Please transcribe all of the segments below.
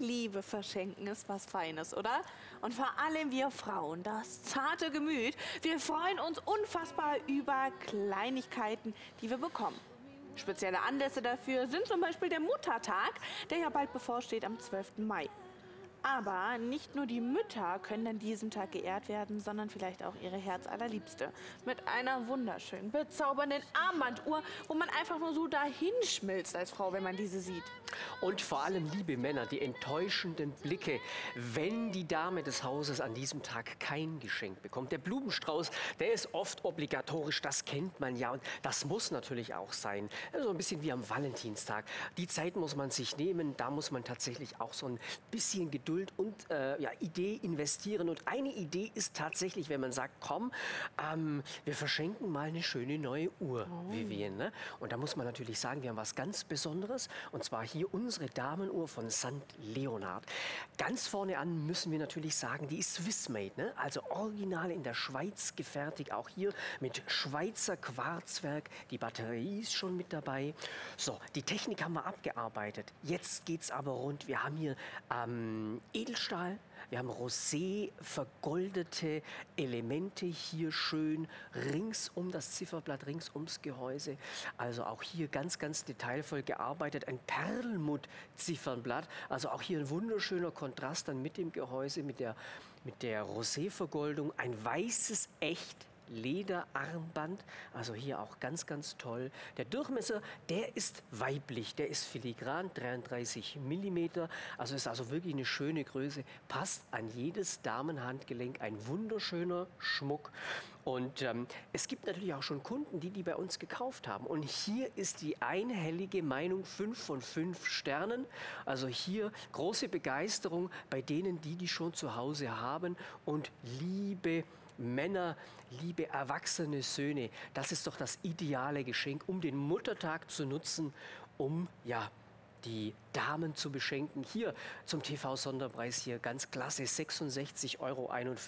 Liebe verschenken ist was Feines, oder? Und vor allem wir Frauen, das zarte Gemüt, wir freuen uns unfassbar über Kleinigkeiten, die wir bekommen. Spezielle Anlässe dafür sind zum Beispiel der Muttertag, der ja bald bevorsteht am 12. Mai. Aber nicht nur die Mütter können an diesem Tag geehrt werden, sondern vielleicht auch ihre Herzallerliebste. Mit einer wunderschönen, bezaubernden Armbanduhr, wo man einfach nur so dahinschmilzt als Frau, wenn man diese sieht. Und vor allem, liebe Männer, die enttäuschenden Blicke, wenn die Dame des Hauses an diesem Tag kein Geschenk bekommt. Der Blumenstrauß, der ist oft obligatorisch, das kennt man ja. Und das muss natürlich auch sein. So ein bisschen wie am Valentinstag. Die Zeit muss man sich nehmen, da muss man tatsächlich auch so ein bisschen Geduld und Idee investieren. Und eine Idee ist tatsächlich, wenn man sagt, komm, wir verschenken mal eine schöne neue Uhr, Vivien. Ne? Und da muss man natürlich sagen, wir haben was ganz Besonderes. Und zwar hier unsere Damenuhr von St. Leonhard. Ganz vorne an müssen wir natürlich sagen, die ist Swiss-made, ne? Also original in der Schweiz gefertigt. Auch hier mit Schweizer Quarzwerk. Die Batterie ist schon mit dabei. So, die Technik haben wir abgearbeitet. Jetzt geht es aber rund. Wir haben hier Edelstahl. Wir haben rosé vergoldete Elemente hier schön rings um das Zifferblatt, rings ums Gehäuse. Also auch hier ganz, ganz detailvoll gearbeitet. Ein Perlmutt-Ziffernblatt. Also auch hier ein wunderschöner Kontrast dann mit dem Gehäuse, mit der Rosé-Vergoldung. Ein weißes Lederarmband, also hier auch ganz, ganz toll. Der Durchmesser, der ist weiblich, der ist filigran, 33 mm, also ist also wirklich eine schöne Größe, passt an jedes Damenhandgelenk, ein wunderschöner Schmuck. Und es gibt natürlich auch schon Kunden, die bei uns gekauft haben. Und hier ist die einhellige Meinung 5 von 5 Sternen. Also hier große Begeisterung bei denen, die schon zu Hause haben. Und liebe Männer, liebe erwachsene Söhne, das ist doch das ideale Geschenk, um den Muttertag zu nutzen, um die Damen zu beschenken. Hier zum TV-Sonderpreis hier ganz klasse, 66,41 €.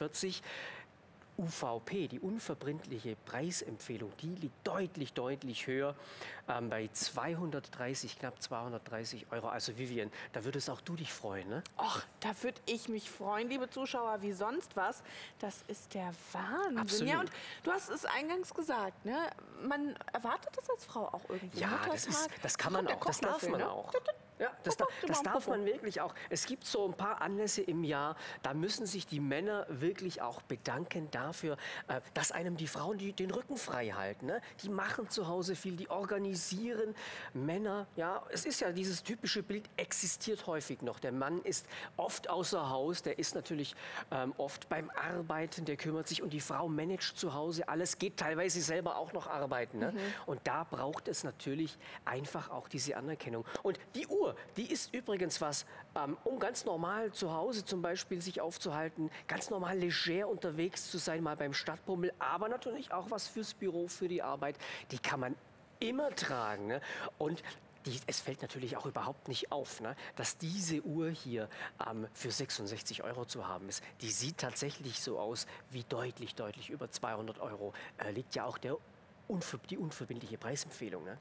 UVP, die unverbindliche Preisempfehlung, die liegt deutlich, deutlich höher bei 230, knapp 230 €. Also Vivien, da würdest auch du dich freuen, ne? Och, da würde ich mich freuen, liebe Zuschauer, wie sonst was. Das ist der Wahnsinn. Absolut. Ja, und du hast es eingangs gesagt, ne? Man erwartet das als Frau auch irgendwie. Ja, das kann man auch, das darf man auch. Ja, das darf man wirklich auch. Es gibt so ein paar Anlässe im Jahr, da müssen sich die Männer wirklich auch bedanken dafür, dass einem die Frauen den Rücken frei halten. Ne? Die machen zu Hause viel, die organisieren. Männer, ja, es ist ja dieses typische Bild, existiert häufig noch. Der Mann ist oft außer Haus, der ist natürlich oft beim Arbeiten, der kümmert sich und die Frau managt zu Hause alles, geht teilweise selber auch noch arbeiten. Ne? Und da braucht es natürlich einfach auch diese Anerkennung. Und die Uhr, die ist übrigens was, um ganz normal zu Hause zum Beispiel sich aufzuhalten, ganz normal leger unterwegs zu sein, mal beim Stadtbummel, aber natürlich auch was fürs Büro, für die Arbeit. Die kann man immer tragen. Ne? Und es fällt natürlich auch überhaupt nicht auf, ne, dass diese Uhr hier für 66 € zu haben ist. Die sieht tatsächlich so aus wie deutlich, deutlich über 200 €. Liegt ja auch die unverbindliche Preisempfehlung. Ne?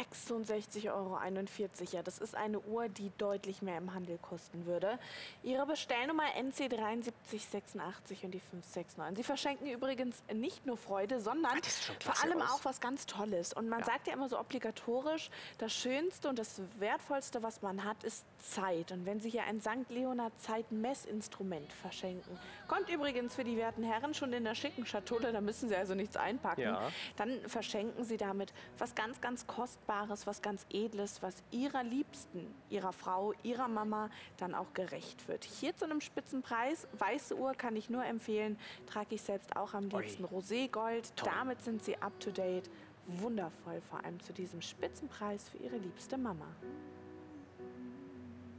66,41 €. Ja, das ist eine Uhr, die deutlich mehr im Handel kosten würde. Ihre Bestellnummer NC 7386 und die 569. Sie verschenken übrigens nicht nur Freude, sondern vor allem auch was ganz Tolles. Und man sagt ja immer so obligatorisch, das Schönste und das Wertvollste, was man hat, ist Zeit. Und wenn Sie hier ein St. Leonhard Zeitmessinstrument verschenken, kommt übrigens für die werten Herren schon in der schicken Schatulle, da müssen Sie also nichts einpacken, dann verschenken Sie damit was ganz, ganz Kostbares, was ganz Edles, was Ihrer Liebsten, Ihrer Frau, Ihrer Mama dann auch gerecht wird. Hier zu einem Spitzenpreis, weiße Uhr kann ich nur empfehlen, trage ich selbst auch am liebsten Roségold. Damit sind Sie up to date. Wundervoll, vor allem zu diesem Spitzenpreis für Ihre liebste Mama.